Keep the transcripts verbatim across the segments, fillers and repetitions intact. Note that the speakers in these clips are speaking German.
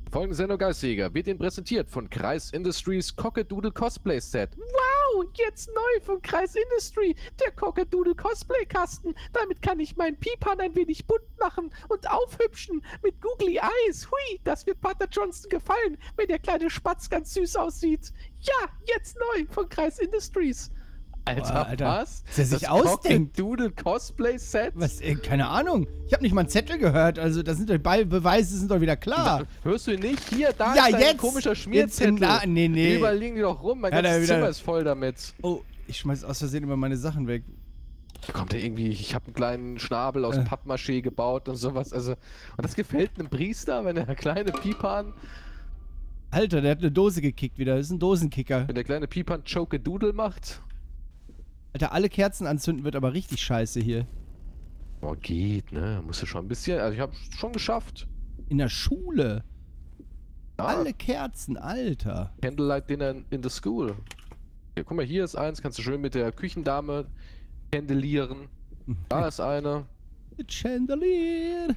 Folgende Sendung Geistjäger wird Ihnen präsentiert von Kreis Industries Cockadoodle Cosplay Set. Wow, jetzt neu von Kreis Industry, der Cockadoodle Cosplay Kasten. Damit kann ich meinen Pipan ein wenig bunt machen und aufhübschen mit Googly Eyes. Hui, das wird Pater Johnson gefallen, wenn der kleine Spatz ganz süß aussieht. Ja, jetzt neu von Kreis Industries. Alter, Boah, Alter, was? dass er sich das ausdenkt. Cockadoodle Cosplay Set? Was, äh, keine Ahnung. Ich habe nicht mal einen Zettel gehört. Also, das sind doch Be Beweise, sind doch wieder klar. Hörst du ihn nicht? Hier, da Ja, ist ein jetzt. komischer Jetzt Schmierzettel. in La nee, nee. Überall liegen die doch rum. Mein Ja, da ganzes wieder- Zimmer ist voll damit. Oh, ich schmeiß aus Versehen immer meine Sachen weg. Da kommt er irgendwie, ich habe einen kleinen Schnabel aus Äh. Pappmaché gebaut und sowas. Also, und das gefällt einem Priester, wenn der kleine Pipan, Alter, der hat eine Dose gekickt wieder. Das ist ein Dosenkicker. wenn der kleine Pipan Choke-a-Doodle macht. Alter, alle Kerzen anzünden wird aber richtig scheiße hier. Boah, geht, ne? Musst du schon ein bisschen, also ich habe schon geschafft. In der Schule. Ja, Alle Kerzen, Alter. Candlelight Dinner in the School. Ja, guck mal, hier ist eins, kannst du schön mit der Küchendame candelieren. Da ist eine. Chandelier.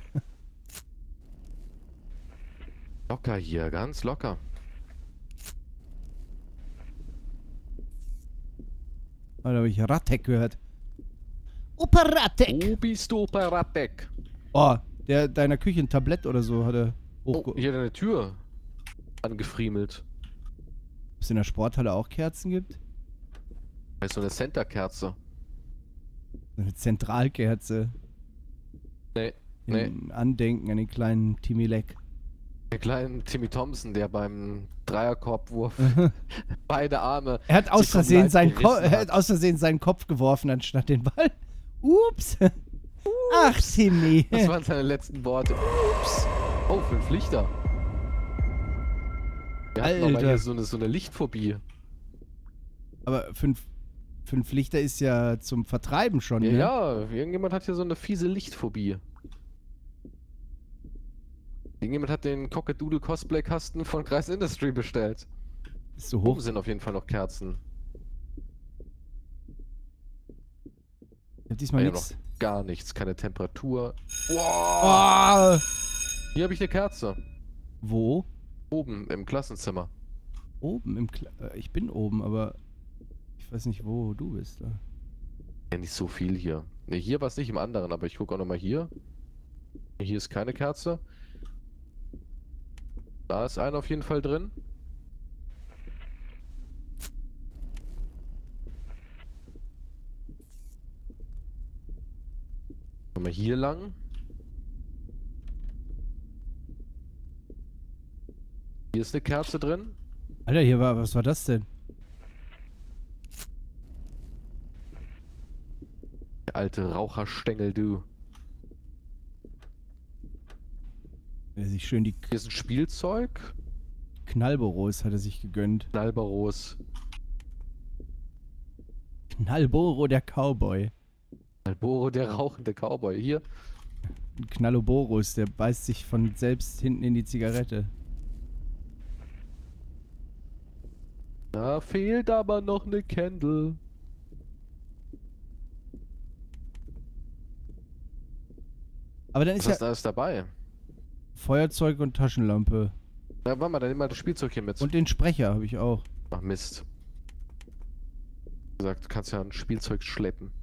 Locker hier, ganz locker. Oh, da habe ich Rattek gehört. Opa Rattek. Wo bist du, Paratek? Oh, der deiner Küche ein Tablett oder so hat er hochge... Oh, hier eine Tür angefriemelt. Ob es in der Sporthalle auch Kerzen gibt? Da ist so eine Center-Kerze. So eine Zentralkerze. Nee, nee. Im Andenken an den kleinen Timmy Leck. Der kleine Timmy Thompson, der beim Dreierkorbwurf beide Arme. Er hat aus sich vom Versehen Leib seinen Ko gerissen er hat. hat aus Versehen seinen Kopf geworfen anstatt den Ball. Ups. Ach, Timmy. Das waren seine letzten Worte. Ups. Oh, fünf Lichter. Wir hatten aber Alter. hier so eine, so eine Lichtphobie. Aber fünf, fünf Lichter ist ja zum Vertreiben schon, Ja, ne? ja, irgendjemand hat hier so eine fiese Lichtphobie. Irgendjemand hat den Cockadoodle Cosplay Kasten von Kreis Industry bestellt. Ist so Oben hoch. sind auf jeden Fall noch Kerzen. Ich hab diesmal Ah, ja, nix. noch gar nichts, keine Temperatur. Oh. Hier habe ich eine Kerze. Wo? Oben im Klassenzimmer. Oben im Kla äh, Ich bin oben, aber ich weiß nicht, wo du bist. Da. Ja, nicht so viel hier. Ne, hier war es nicht im anderen, aber ich gucke auch nochmal hier. Hier ist keine Kerze. Da ist eine auf jeden Fall drin. Gehen wir hier lang. Hier ist eine Kerze drin. Alter, hier war, was war das denn? Der alte Raucherstängel, du. Der sich schön die Hier ist ein Spielzeug. Knallboros hat er sich gegönnt. Knallbaros. Knallboro, der Cowboy. Malboro, der rauchende Cowboy. Hier. Ein Knalloborus, der beißt sich von selbst hinten in die Zigarette. Da fehlt aber noch eine Candle. Aber dann Was ist ja ist da alles dabei? Feuerzeug und Taschenlampe. Na, warte mal, dann nimm mal das Spielzeug hier mit. Und den Sprecher habe ich auch. Ach Mist. Wie gesagt, du kannst ja ein Spielzeug schleppen.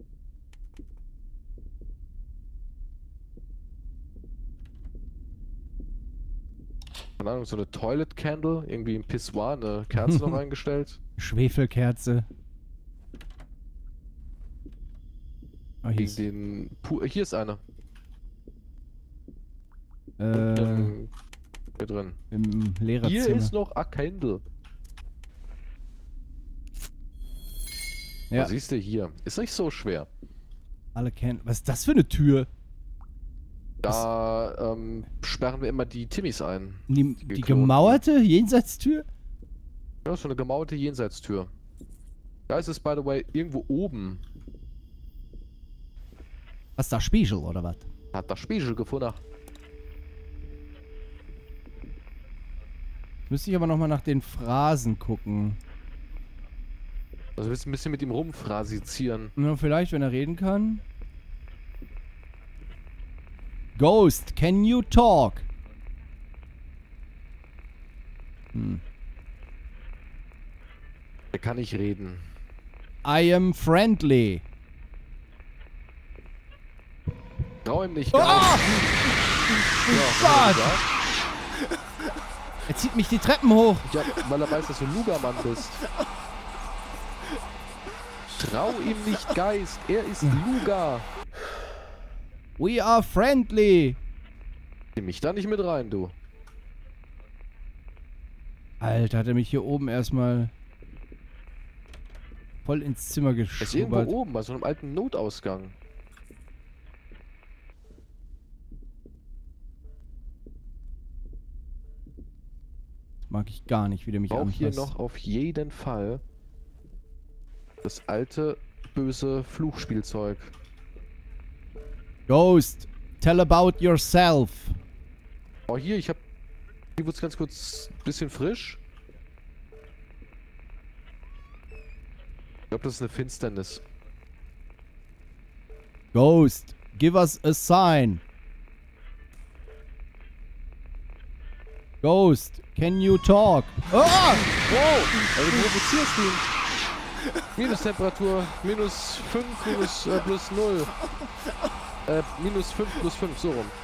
Keine Ahnung, so eine Toilet Candle, irgendwie im Pissoir, eine Kerze noch eingestellt. Schwefelkerze. Oh, hier Gegen ist, den. Pu hier ist eine. äh, Ähm, hier drin. im Lehrerzimmer. Hier ist noch a Candle. Ja, Oh, siehst du hier. Ist nicht so schwer. alle kennen. Was ist das für eine Tür? Da ähm, sperren wir immer die Timmys ein. Die, die geklonten. gemauerte Jenseitstür? Ja, so eine gemauerte Jenseitstür. Da ist es, by the way, irgendwo oben. Was ist da, Spiegel oder was? Hat das Spiegel gefunden. Müsste ich aber nochmal nach den Phrasen gucken. Also willst du ein bisschen mit ihm rumfrasizieren. Na, vielleicht, wenn er reden kann. Ghost, can you talk? Hm. Der kann nicht reden. I am friendly. Trau ihm nicht. Oh! Gar nicht. Ja, Gott! Er zieht mich die Treppen hoch. ja, weil er weiß, dass du Lugermann bist. Trau ihm nicht, Geist. Er ist Luger. We are friendly. Nimm mich da nicht mit rein, du. Alter, hat er mich hier oben erstmal voll ins Zimmer Er ist irgendwo geschubert. oben, bei so einem alten Notausgang. Mag ich gar nicht, wie der mich Auch anfasst. hier noch auf jeden Fall das alte, böse Fluchspielzeug. Ghost, tell about yourself. Oh, hier, ich hab... Hier wird's ganz kurz ein bisschen frisch. Ich glaube, das ist eine Finsternis. Ghost, give us a sign. Ghost, can you talk? Oh! Wow! Also du provozierst ihn. Minustemperatur, minus fünf, minus äh, plus null. Äh, minus fünf plus fünf, so rum.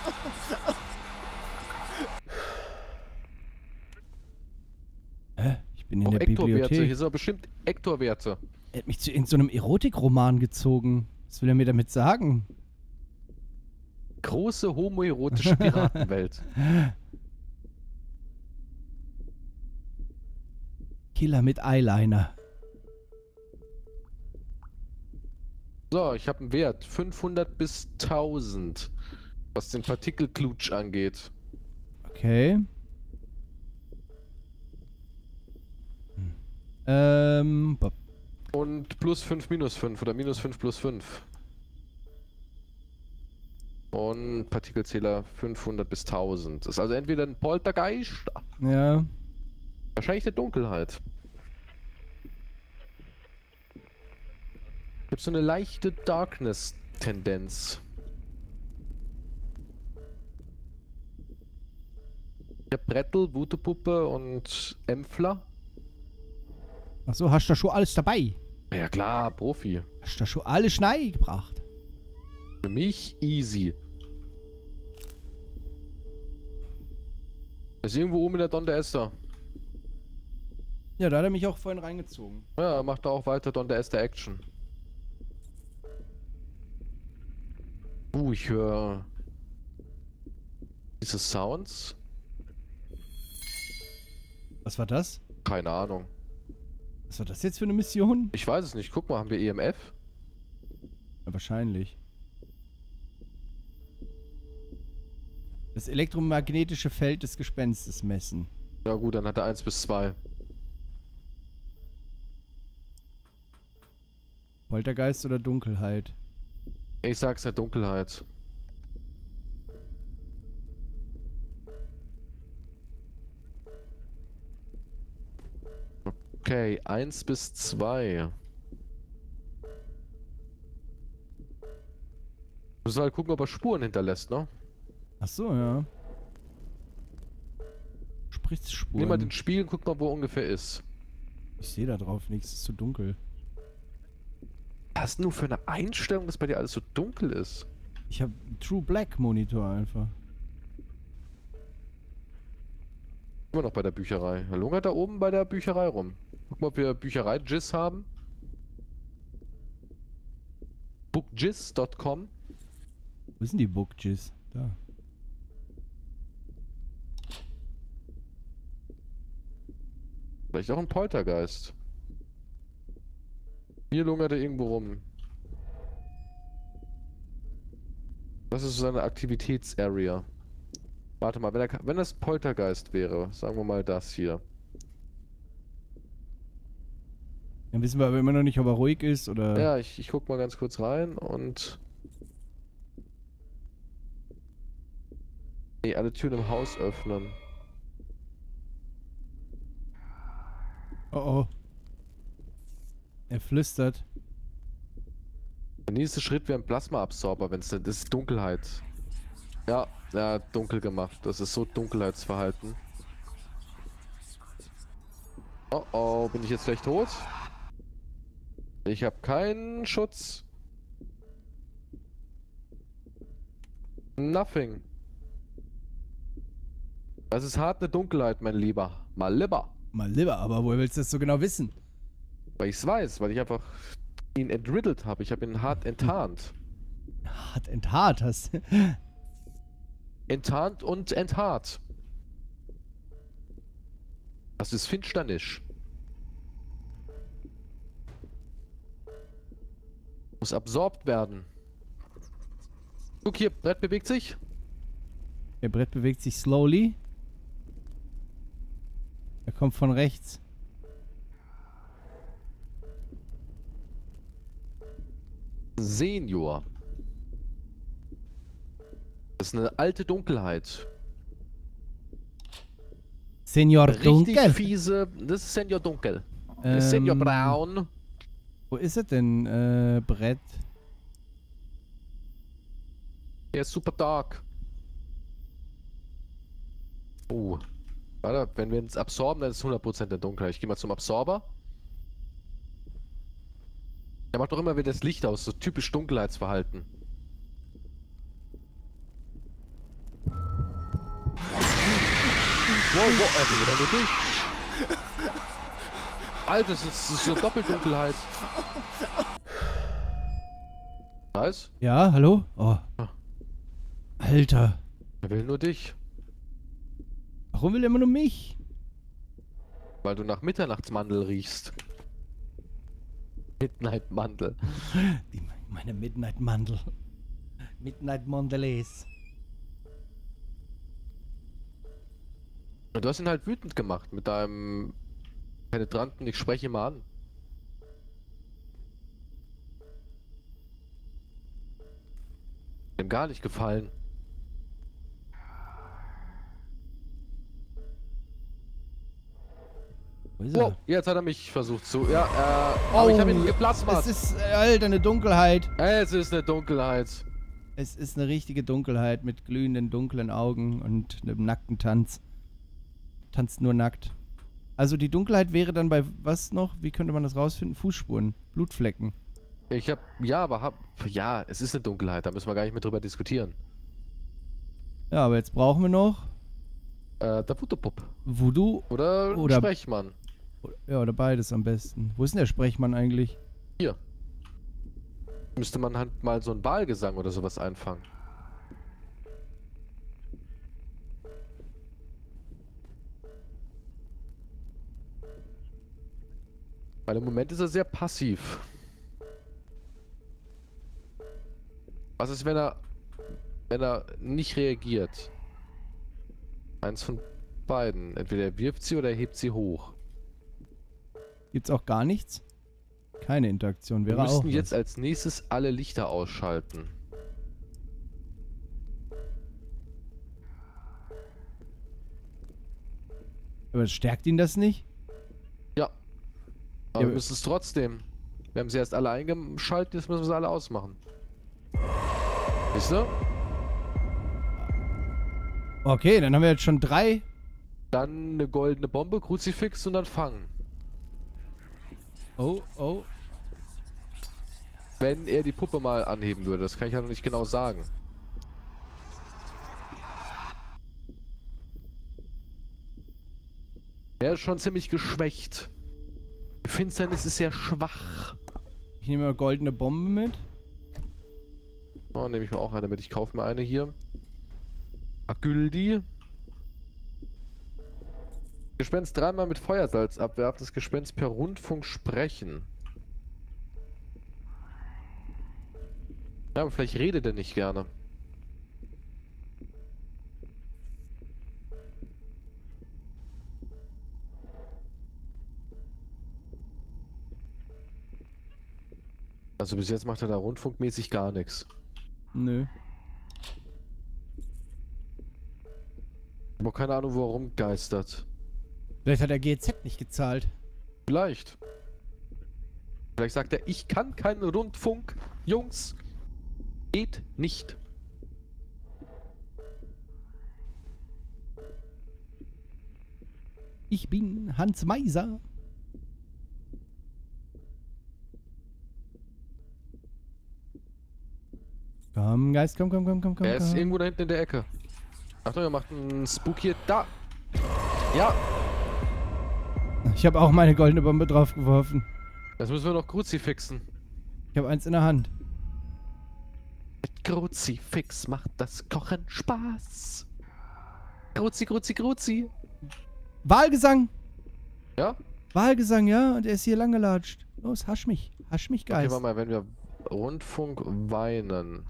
Hä? Ich bin in Auch der Ektorwerte, hier Bibliothek. sind doch bestimmt Ektorwerte. Er hat mich zu irgendeinem so Erotikroman gezogen. Was will er mir damit sagen? Große homoerotische Piratenwelt. Killer mit Eyeliner. So, ich habe einen Wert. fünfhundert bis tausend. Was den Partikelklutsch angeht. Okay. Hm. Ähm. Bob. Und plus fünf, minus fünf oder minus fünf plus fünf. Und Partikelzähler fünfhundert bis tausend. Das ist also entweder ein Poltergeist, Ja. wahrscheinlich der Dunkelheit. Gibt so eine leichte Darkness-Tendenz. Ich hab Brettel, Wutepuppe und Ämpfler. Achso, hast du da schon alles dabei? Ja klar, Profi. Hast du da schon alles Schnei gebracht? Für mich easy. Ist irgendwo oben in der Don der Esther. Ja, da hat er mich auch vorhin reingezogen. Ja, macht da auch weiter Don der Esther Action. Uh, ich höre diese Sounds. Was war das? Keine Ahnung. Was war das jetzt für eine Mission? Ich weiß es nicht. Guck mal, haben wir E M F? Ja, wahrscheinlich. Das elektromagnetische Feld des Gespenstes messen. Ja gut, dann hat er eins bis zwei. Poltergeist oder Dunkelheit? Ich sag's der Dunkelheit. Okay, eins bis zwei. Du sollst halt gucken, ob er Spuren hinterlässt, ne? Ach so, ja. Spritzspuren. Nimm mal den Spiegel und guck mal, wo er ungefähr ist. Ich sehe da drauf nichts, ist zu dunkel. Was hast du nur für eine Einstellung, dass bei dir alles so dunkel ist? Ich habe True Black Monitor einfach. Immer noch bei der Bücherei. Er lungert da oben bei der Bücherei rum. Guck mal, ob wir Bücherei-Jizz haben. bookjizz punkt com. Wo sind die Bookjizz? Da. Vielleicht auch ein Poltergeist. Hier lungert er irgendwo rum. Das ist seine Aktivitätsarea. Warte mal, wenn, er, wenn das Poltergeist wäre, sagen wir mal das hier. Dann wissen wir aber immer noch nicht, ob er ruhig ist oder... Ja, ich, ich guck mal ganz kurz rein und... Nee, alle Türen im Haus öffnen. Oh oh. Er flüstert. Der nächste Schritt wäre ein Plasmaabsorber, wenn es das ist Dunkelheit. Ja, ja, dunkel gemacht. Das ist so Dunkelheitsverhalten. Oh oh, bin ich jetzt gleich tot? Ich habe keinen Schutz. Nothing. Das ist hart eine Dunkelheit, mein Lieber. Mal lieber. Mal lieber, aber woher willst du das so genau wissen? Weil ich es weiß, weil ich einfach ihn entriddelt habe. Ich habe ihn hart enttarnt. Hart enthaart hast. Enttarnt und enthaart. Das ist Finsternis. Muss absorbt werden. Guck hier, Brett bewegt sich. Der Brett bewegt sich slowly. Er kommt von rechts. Senior. Das ist eine alte Dunkelheit. Senior Richtig Dunkel. fiese. Das ist Senior Dunkel. Ähm, Senior Braun. Wo ist er denn, äh, Brett? Der ist super dark. Oh. Warte, wenn wir uns absorben, dann ist es hundert Prozent der Dunkelheit. Ich gehe mal zum Absorber. Er macht doch immer wieder das Licht aus, so typisch Dunkelheitsverhalten. Wow, wow, also wieder nur dich. Alter, das ist, das ist so Doppeldunkelheit. Nice. Ja, hallo? Oh. Alter. Er will nur dich. Warum will er immer nur mich? Weil du nach Mitternachtsmandel riechst. Midnight Mandel. Die, meine Midnight Mandel. Midnight Mondelez. Und du hast ihn halt wütend gemacht mit deinem Penetranten, ich spreche ihn mal an. Dem gar nicht gefallen. Wo ist Wow, er? jetzt hat er mich versucht zu. Ja, äh. aber ich habe ihn geplasmert. Es ist, äh, Alter, eine Dunkelheit. Es ist eine Dunkelheit. Es ist eine richtige Dunkelheit mit glühenden, dunklen Augen und einem nackten Tanz. Tanzt nur nackt. Also die Dunkelheit wäre dann bei was noch? Wie könnte man das rausfinden? Fußspuren, Blutflecken. Ich hab. Ja, aber hab. Ja, es ist eine Dunkelheit, da müssen wir gar nicht mehr drüber diskutieren. Ja, aber jetzt brauchen wir noch Äh, der Voodoo-Pup. Voodoo. Oder, Oder- Sprechmann. Ja, oder beides am besten. Wo ist denn der Sprechmann eigentlich? Hier. Müsste man halt mal so einen Wahlgesang oder sowas einfangen. Weil im Moment ist er sehr passiv. Was ist, wenn er, wenn er nicht reagiert? Eins von beiden. Entweder er wirft sie oder er hebt sie hoch. Gibt's auch gar nichts? Keine Interaktion Wir wäre auch. müssten jetzt was. als nächstes alle Lichter ausschalten. Aber stärkt ihn das nicht? Ja. Aber Ja, wir müssen es trotzdem. Wir haben sie erst alle eingeschaltet, jetzt müssen wir sie alle ausmachen. Siehst du? Okay, dann haben wir jetzt schon drei. Dann eine goldene Bombe, Kruzifix und dann fangen. Oh, oh. Wenn er die Puppe mal anheben würde, das kann ich ja noch nicht genau sagen. Er ist schon ziemlich geschwächt. Die Finsternis ist sehr schwach. Ich nehme mal goldene Bombe mit. Oh, nehme ich mir auch eine mit. Ich kaufe mir eine hier. Agüldi. Gespenst dreimal mit Feuersalz abwerfen. Das Gespenst per Rundfunk sprechen. Ja, aber vielleicht redet er nicht gerne. Also bis jetzt macht er da rundfunkmäßig gar nichts. Nö. Ich habe keine Ahnung, wo er rumgeistert. Vielleicht hat er G Z nicht gezahlt. Vielleicht. Vielleicht sagt er, ich kann keinen Rundfunk. Jungs, geht nicht. Ich bin Hans Meiser. Komm, Geist, komm, komm, komm, komm, komm. Er ist komm. irgendwo da hinten in der Ecke. Achtung, er macht einen Spook hier. Da! Ja! Ich habe auch meine goldene Bombe draufgeworfen. Das müssen wir noch Kruzifixen. Ich habe eins in der Hand. Mit Kruzifix macht das Kochen Spaß. Kruzi, Kruzi, Kruzi. Wahlgesang! Ja? Wahlgesang, ja, und er ist hier lang gelatscht. Los, hasch mich. Hasch mich, Okay, Geist. warte mal, wenn wir Rundfunk weinen,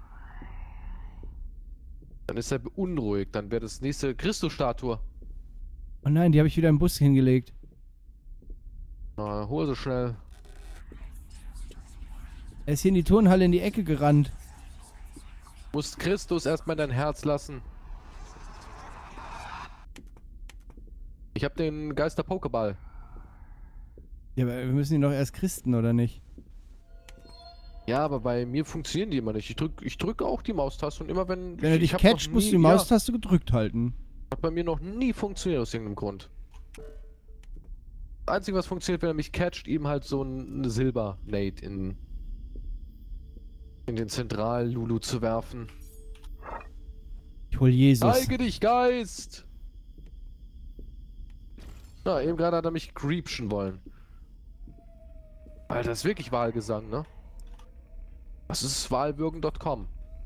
dann ist er beunruhigt. Dann wäre das nächste Christusstatue. Oh nein, die habe ich wieder im Bus hingelegt. Na, hol so schnell. Er ist hier in die Turnhalle in die Ecke gerannt. Du musst Christus erstmal in dein Herz lassen. Ich habe den Geister-Pokéball. Ja, aber wir müssen ihn doch erst christen, oder nicht? Ja, aber bei mir funktionieren die immer nicht. Ich drücke ich drück auch die Maustaste und immer wenn... Wenn er dich ich hab noch catcht, musst du nie- die ja, Maustaste gedrückt halten. hat bei mir noch nie funktioniert aus irgendeinem Grund. Das Einzige, was funktioniert, wenn er mich catcht, ihm halt so ein, eine Silber-Nade in, in den Zentral-Lulu zu werfen. Ich hol Jesus. Zeige dich, Geist! Na, eben gerade hat er mich creepschen wollen. Alter, das ist wirklich Wahlgesang, ne? Das ist wahlwürgen Punkt com.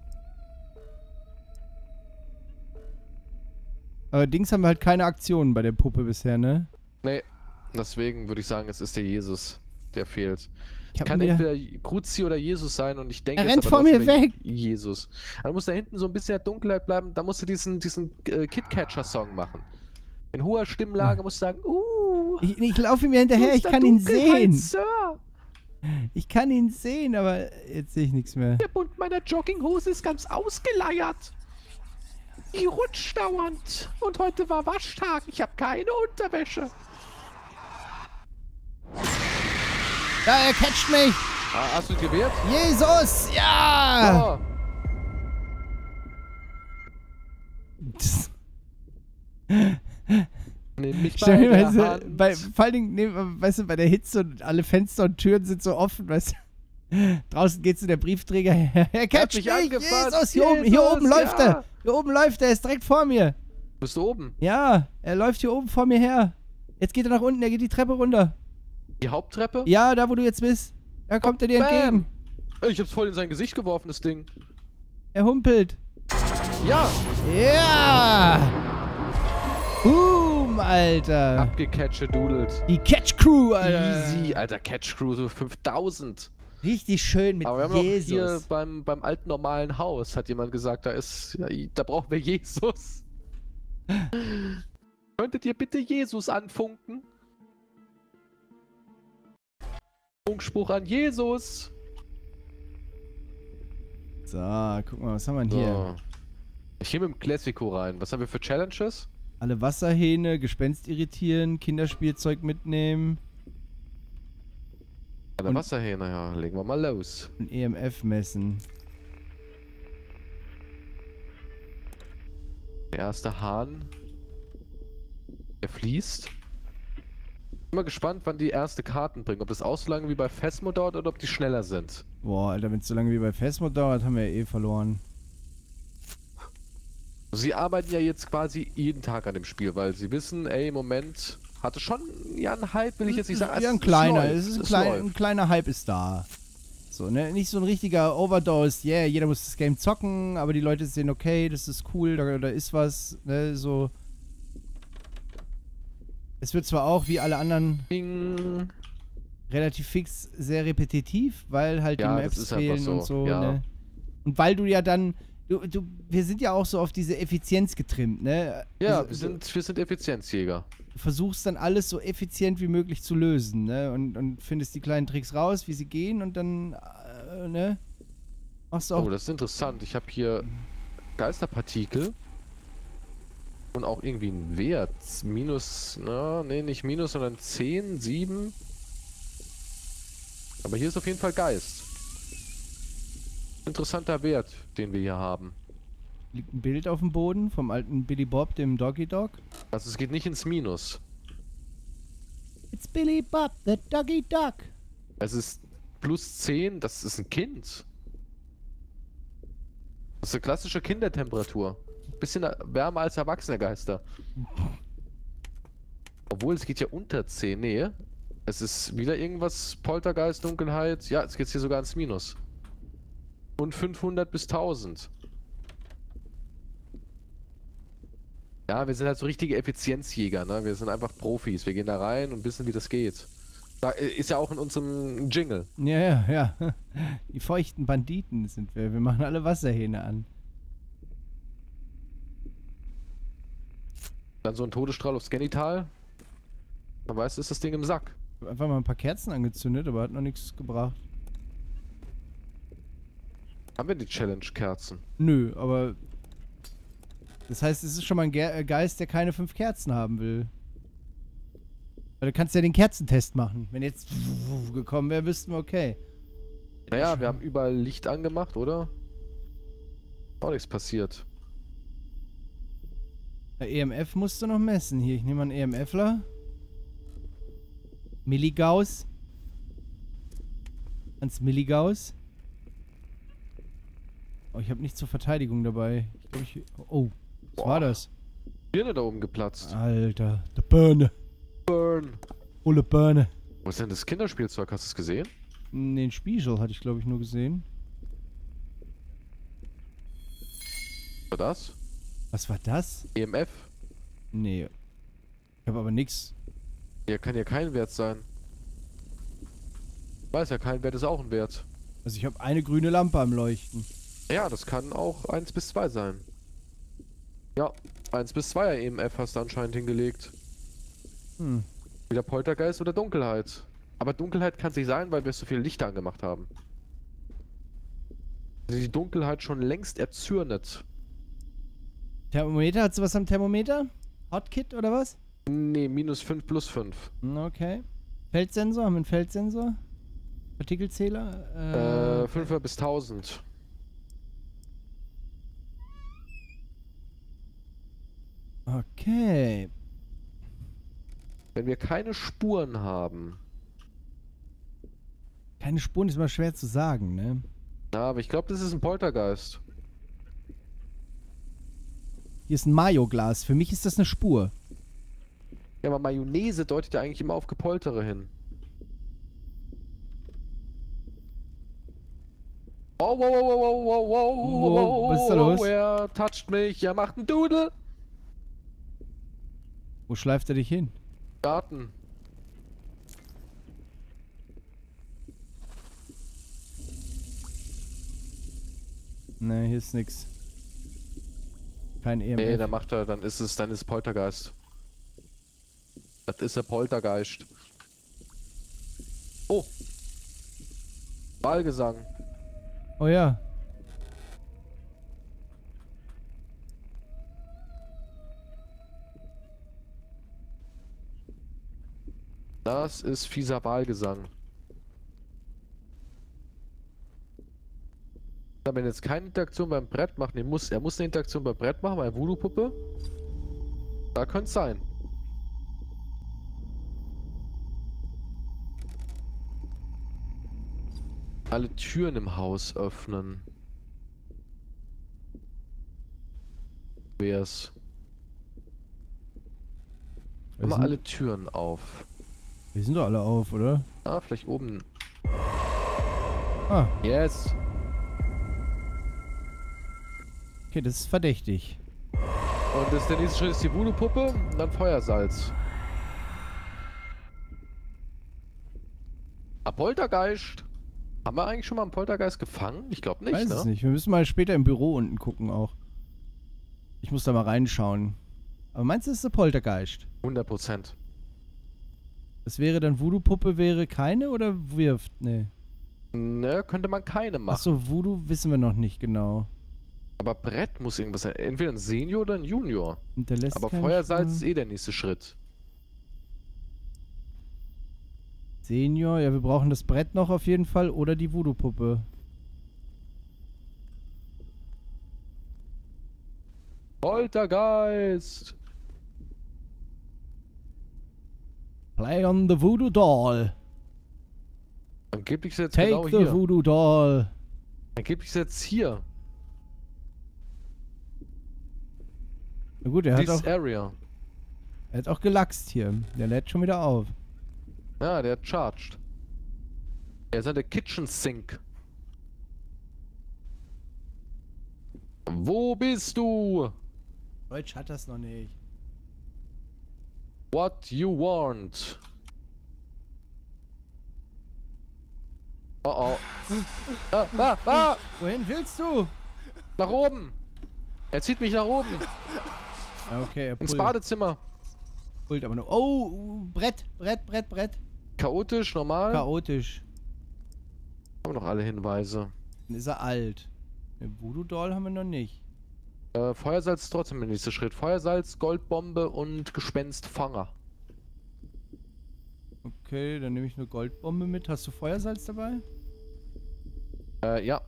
Aber Dings haben wir halt keine Aktionen bei der Puppe bisher, ne? Nee, deswegen würde ich sagen, es ist der Jesus, der fehlt. Ich hab Kann mir- entweder Kruzi oder Jesus sein und ich denke... Er jetzt rennt aber vor mir trotzdem weg. Jesus. Da muss da hinten so ein bisschen der Dunkelheit bleiben, da musst du diesen, diesen äh, Kidcatcher-Song machen. In hoher Stimmlage musst du sagen, uh... Ich, ich laufe ihm hinterher, aus ich der kann ihn Dunkelheit, sehen. Sir. Ich kann ihn sehen, aber jetzt sehe ich nichts mehr. Der Bund meiner Jogginghose ist ganz ausgeleiert. Die rutscht dauernd. Und heute war Waschtag. Ich habe keine Unterwäsche. Ja, er catcht mich. Ah, hast du gewehrt? Jesus, ja. Ah. Nimm mich bei Stell dir der weißt du, Hand. bei, vor allen Dingen, nee, weißt du, bei der Hitze und alle Fenster und Türen sind so offen, weißt du. Draußen geht zu der Briefträger her. Er catcht mich mich. angefasst. Jesus, hier oben, hier Jesus, oben läuft ja. er. Hier oben läuft er, er ist direkt vor mir. Bist du oben? Ja, er läuft hier oben vor mir her. Jetzt geht er nach unten, er geht die Treppe runter. Die Haupttreppe? Ja, da wo du jetzt bist. Da kommt er dir Bam. entgegen. Ich hab's voll in sein Gesicht geworfen, das Ding. Er humpelt. Ja! Ja! Boom, Alter. Abgecatchedudelt. Die Catch Crew, Alter. Easy. Alter, Catch Crew, so fünftausend. Richtig schön mit Aber wir haben noch hier Jesus. beim, beim alten normalen Haus, hat jemand gesagt, da ist, ja, da brauchen wir Jesus. Könntet ihr bitte Jesus anfunken? Funkspruch an Jesus. So, guck mal, was haben wir denn hier? So. Ich gehe mit dem Classico rein. Was haben wir für Challenges? Alle Wasserhähne, Gespenst irritieren, Kinderspielzeug mitnehmen Eine Und- Wasserhähne, ja. Legen wir mal los. und E M F messen. Der erste Hahn. Der fließt. Bin mal gespannt, wann die erste Karten bringen. Ob das auch so lange wie bei Phasmo dauert oder ob die schneller sind. Boah, Alter, wenn es so lange wie bei Phasmo dauert, haben wir ja eh verloren. Sie arbeiten ja jetzt quasi jeden Tag an dem Spiel, weil sie wissen, ey, im Moment hatte schon ja einen Hype, will ich jetzt nicht sagen. Ja, ein Es- kleiner, es es ist ein, läuft, klein, läuft. ein kleiner Hype ist da. So, ne? Nicht so ein richtiger Overdose, yeah, jeder muss das Game zocken, aber die Leute sehen, okay, das ist cool, da, da ist was, ne, so. Es wird zwar auch, wie alle anderen, Ding. relativ fix sehr repetitiv, weil halt Ja, die das Maps ist einfach fehlen und so, so, ja. ne? Und weil du ja dann, du, du, wir sind ja auch so auf diese Effizienz getrimmt, ne? Ja, Also, wir sind, wir sind Effizienzjäger. du versuchst dann alles so effizient wie möglich zu lösen, ne? Und, und findest die kleinen Tricks raus, wie sie gehen und dann, äh, ne? Machst du auch. Oh, das ist interessant. Ich habe hier Geisterpartikel. Und auch irgendwie einen Wert. Minus, na, nee, nicht minus, sondern zehn, sieben. Aber hier ist auf jeden Fall Geist. Interessanter Wert, den wir hier haben. Liegt ein Bild auf dem Boden vom alten Billy Bob, dem Doggy Dog. Also es geht nicht ins Minus. It's Billy Bob, the Doggy Dog. Es ist plus zehn, das ist ein Kind. Das ist eine klassische Kindertemperatur. Bisschen wärmer als erwachsene Geister. Obwohl, es geht ja unter zehn. Nee. Es ist wieder irgendwas Poltergeist, Dunkelheit. Ja, jetzt geht es hier sogar ins Minus. Und fünfhundert bis tausend. Ja, wir sind halt so richtige Effizienzjäger, ne? Wir sind einfach Profis. Wir gehen da rein und wissen, wie das geht. Da ist ja auch in unserem Jingle. Ja, ja, ja. Die feuchten Banditen sind wir. Wir machen alle Wasserhähne an. Dann so ein Todesstrahl aufs Genital. Man weiß, ist das Ding im Sack. Ich hab einfach mal ein paar Kerzen angezündet, aber hat noch nichts gebracht. Haben wir die Challenge-Kerzen? Nö, aber... Das heißt, es ist schon mal ein Ge Geist, der keine fünf Kerzen haben will. Weil du kannst ja den Kerzentest machen. Wenn jetzt gekommen wäre, wüssten wir, okay. Naja, wir haben überall Licht angemacht, oder? Auch nichts passiert. Der E M F musst du noch messen. Hier, ich nehme mal einen EMFler. Milligauss. Ans Milligauss. Oh, ich habe nichts zur Verteidigung dabei. Ich glaub, ich... Oh, was Boah. war das? Birne da oben geplatzt. Alter, der Birne. Burn. Olle Birne. Was ist denn das Kinderspielzeug? Hast du es gesehen? Den Spiegel hatte ich, glaube ich, nur gesehen. War das? Was war das? E M F? Nee. Ich habe aber nix. Ja, kann ja kein Wert sein. Weiß ja, kein Wert ist auch ein Wert. Also ich habe eine grüne Lampe am Leuchten. Ja, das kann auch eins bis zwei sein. Ja, eins bis zweier E M F hast du anscheinend hingelegt. Hm. Wieder Poltergeist oder Dunkelheit. Aber Dunkelheit kann es nicht sein, weil wir so viel Licht angemacht haben. Also die Dunkelheit schon längst erzürnet. Thermometer? Hast du was am Thermometer? Hotkit oder was? Nee, minus fünf plus fünf. Hm, okay. Feldsensor? Haben wir einen Feldsensor? Partikelzähler? Äh, fünfer bis tausend. Okay. Wenn wir keine Spuren haben. Keine Spuren ist mal schwer zu sagen, ne? Na, aber ich glaube, das ist ein Poltergeist. Hier ist ein Mayo-Glas. Für mich ist das eine Spur. Ja, aber Mayonnaise deutet ja eigentlich immer auf Gepoltere hin. Oh, wow, wow, wow, wow, wow, wow, Wow, was ist da los? Er toucht mich, er macht einen Doodle. Wo schleift er dich hin? Garten. Ne, hier ist nix. Kein E M F. Nee, dann macht er, dann ist es, dann ist Poltergeist. Das ist der Poltergeist. Oh. Wahlgesang. Oh ja. Das ist fieser Wahlgesang. Wenn jetzt keine Interaktion beim Brett macht, nee, muss, er muss eine Interaktion beim Brett machen, bei Voodoo-Puppe. Da könnte es sein. Alle Türen im Haus öffnen. Wär's. Wir Immer sind, alle Türen auf. wir sind doch alle auf, oder? Ah, vielleicht oben. Ah, Yes. okay, das ist verdächtig. Und das, der nächste Schritt ist die Voodoo-Puppe und dann Feuersalz. Ah, Poltergeist. Haben wir eigentlich schon mal einen Poltergeist gefangen? Ich glaube nicht, Weiß ne? es nicht. Wir müssen mal später im Büro unten gucken auch. Ich muss da mal reinschauen. Aber meinst du, es ist eine Poltergeist? hundert Prozent. Das wäre dann Voodoo-Puppe wäre keine oder wirft? Nee. Ne, könnte man keine machen. Achso, Voodoo wissen wir noch nicht genau. Aber Brett muss irgendwas sein. Entweder ein Senior oder ein Junior. Hinterlässt Aber keine Feuersalz ist Spur. eh der nächste Schritt. Senior, ja, wir brauchen das Brett noch auf jeden Fall oder die Voodoo-Puppe. Poltergeist! Play on the Voodoo Doll. Angeblich ist er jetzt Take genau the hier. Voodoo Doll. Angeblich ist er jetzt hier. Na gut, er hat, This auch, area. er hat auch gelachst hier. Der lädt schon wieder auf. Ja, der hat charged. Er ist an der Kitchen Sink. Wo bist du? Deutsch hat das noch nicht. What you want? Oh oh. Ah, ah, ah! Wohin willst du? Nach oben! Er zieht mich nach oben! Okay, er Ins pullt, Badezimmer! pullt aber nur. Oh, Brett, Brett, Brett, Brett. Chaotisch, normal? Chaotisch. Haben wir noch alle Hinweise. Dann ist er alt. Eine Voodoo-Doll haben wir noch nicht. Äh, Feuersalz ist trotzdem der nächste Schritt. Feuersalz, Goldbombe und Gespenstfanger. Okay, dann nehme ich eine Goldbombe mit. Hast du Feuersalz dabei? Äh, ja.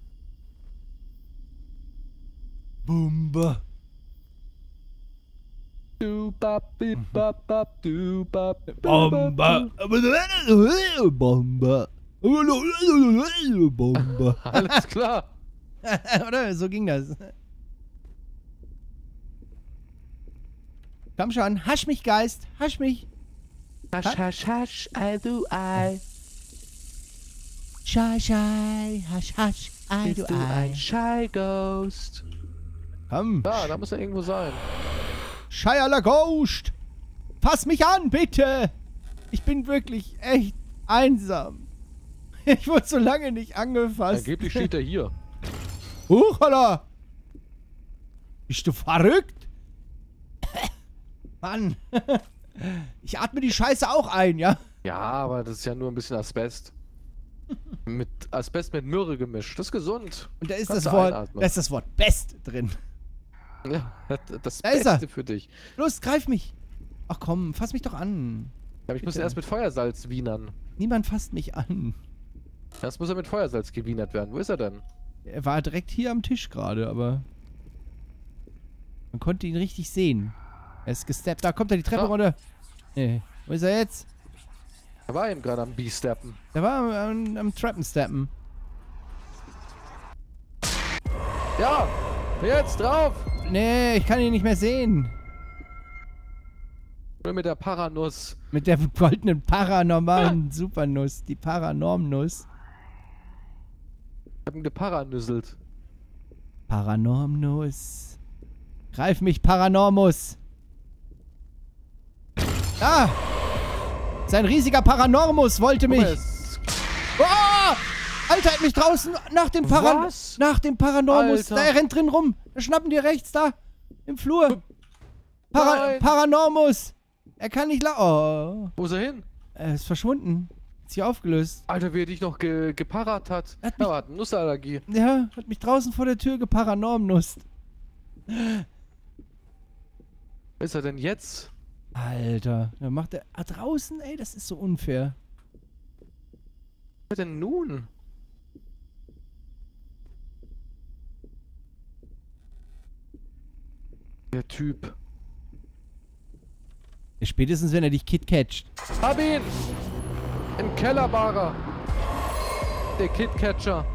Bombe. Du bap, bip, bap, bap, du bap, bip, Bombe. bap, Bombe. Bombe. Alles klar. Oder? So ging das. Komm schon, hasch mich, Geist. Hasch mich. Hasch, hasch, hasch, I do I. Schei, schei, hasch, hasch, I Bist do du I. ein Shy Ghost? Komm. Ja, da muss er irgendwo sein. Shia la Ghost. Fass mich an, bitte. Ich bin wirklich echt einsam. Ich wurde so lange nicht angefasst. Angeblich steht er hier. Huchala. Bist du verrückt? Mann. Ich atme die Scheiße auch ein, ja? Ja, aber das ist ja nur ein bisschen Asbest. Mit Asbest mit Myrrhe gemischt. Das ist gesund. Und da ist Kannst das du Wort, einatmen. da ist das Wort Best drin. Ja, das Da ist er. Beste für dich. Los, greif mich. Ach komm, fass mich doch an. Aber ich muss Bitte. erst mit Feuersalz wienern. Niemand fasst mich an. Erst muss er mit Feuersalz gewienert werden. Wo ist er denn? Er war direkt hier am Tisch gerade, aber man konnte ihn richtig sehen. Er ist gesteppt. Da kommt er die Treppe Ah. runter. Nee. Wo ist er jetzt? Er war eben gerade am B-Steppen. Der war am, am, am Treppensteppen. Ja! Jetzt drauf! Nee, ich kann ihn nicht mehr sehen. Nur mit der Paranuss. Mit der goldenen paranormalen Supernuss. Die Paranormnuss. Ich hab ihn geparanüsselt. Paranormnuss. Greif mich, Paranormus. Ah! Sein riesiger Paranormus wollte Guck mal, mich. es- Oh! Alter, hat mich draußen nach dem Paran Was? nach dem Paranormus. Alter. Da, er rennt drin rum. Da schnappen die rechts da. Im Flur. Para Nein. Paranormus. Er kann nicht la... Oh. Wo ist er hin? Er ist verschwunden. Ist sich aufgelöst. Alter, wie er dich noch ge geparat hat. Hat mich- Er hat eine Nussallergie. Ja, hat mich draußen vor der Tür geparanormnusst. Wo ist er denn jetzt? Alter, da macht er... Ah, draußen? Ey, das ist so unfair. Was denn nun? Der Typ. Ja, spätestens, wenn er dich Kid catcht. Hab ihn! Im Keller war er. Der Kidcatcher.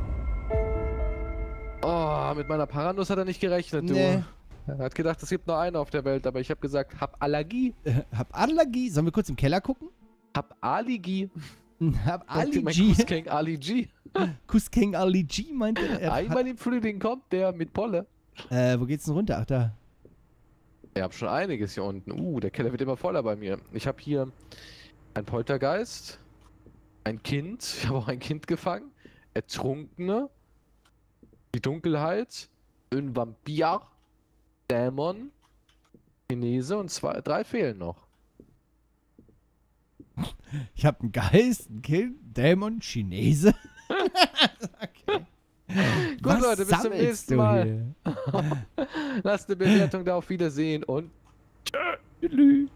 Oh, mit meiner Paranuss hat er nicht gerechnet, du. Nee. Er hat gedacht, es gibt nur eine auf der Welt, aber ich habe gesagt, hab Allergie. Äh, hab Allergie. Sollen wir kurz im Keller gucken? Hab Allergie. Hab Mein Allergie. Cousin Allergie. Kuskeng Allergie, meinte er. er. hat- Einmal im Frühling kommt der mit Polle. Äh, wo geht's denn runter? Ach, da. Ich habe schon einiges hier unten. Uh, der Keller wird immer voller bei mir. Ich habe hier ein Poltergeist, ein Kind, ich habe auch ein Kind gefangen, Ertrunkene, die Dunkelheit, ein Vampir, Dämon, Chinese und zwei, drei fehlen noch. Ich hab einen Geist, ein Kind, Dämon, Chinese. Okay. Gut, Leute, bis zum sammelst nächsten du Mal. hier? Lasst eine Bewertung da, auf Wiedersehen und Tschüss.